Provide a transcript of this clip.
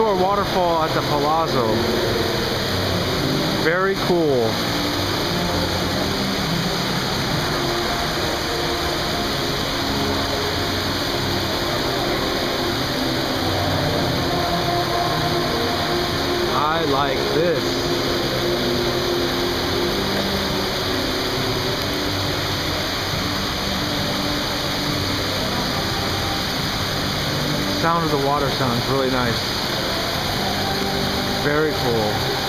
indoor waterfall at the Palazzo. Very cool. I like this. Sound of the water sounds really nice. Very cool.